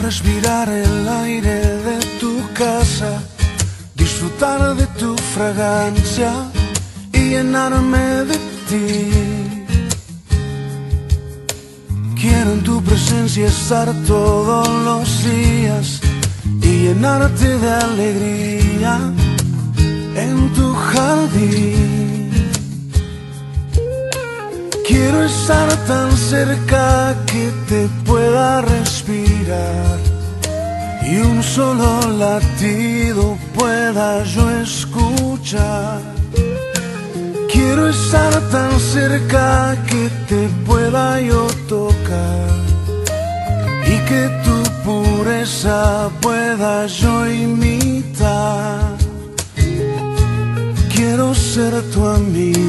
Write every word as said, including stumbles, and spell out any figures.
respirar el aire de tu casa, disfrutar de tu fragancia y llenarme de ti. Quiero en tu presencia estar todos los días y llenarte de alegría en tu jardín. Quiero estar tan cerca que te pueda respirar y un solo latido pueda yo escuchar. Quiero estar tan cerca que te pueda yo tocar y que tu pureza pueda yo imitar. Quiero ser tu amigo